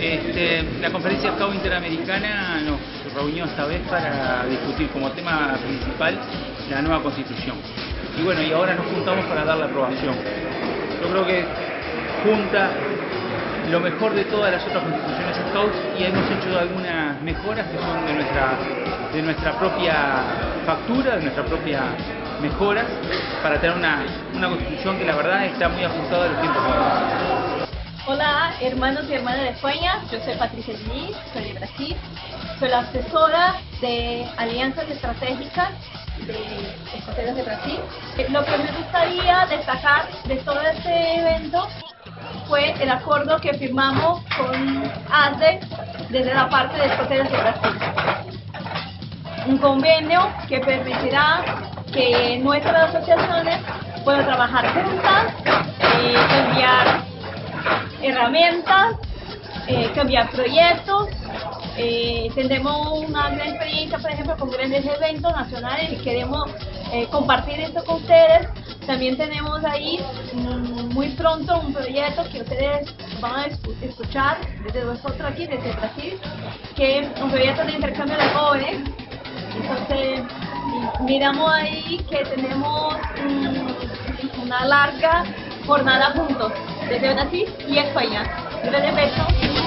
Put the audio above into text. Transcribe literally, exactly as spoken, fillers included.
Este, la conferencia Scout Interamericana nos reunió esta vez para discutir como tema principal la nueva constitución. Y bueno, y ahora nos juntamos para dar la aprobación. Yo creo que junta lo mejor de todas las otras constituciones Scouts y hemos hecho algunas mejoras que son de nuestra, de nuestra propia factura, de nuestra propia mejoras, para tener una, una constitución que la verdad está muy ajustada a los tiempos modernos. Hola hermanos y hermanas de España, yo soy Patricia Diniz, soy de Brasil, soy la asesora de Alianzas Estratégicas de Estrategias de Brasil. Lo que me gustaría destacar de todo este evento fue el acuerdo que firmamos con A S D E desde la parte de Estrategias de Brasil. Un convenio que permitirá que nuestras asociaciones puedan trabajar juntas, eh, cambiar herramientas, eh, cambiar proyectos. Eh, tendremos una gran experiencia, por ejemplo, con grandes eventos nacionales y queremos eh, compartir esto con ustedes. También tenemos ahí mm, muy pronto un proyecto que ustedes van a escuchar desde nosotros aquí, desde Brasil, que es un proyecto de intercambio de jóvenes. Entonces, miramos ahí que tenemos mm, una larga jornada juntos, desde Brasil y España. Un gran beso.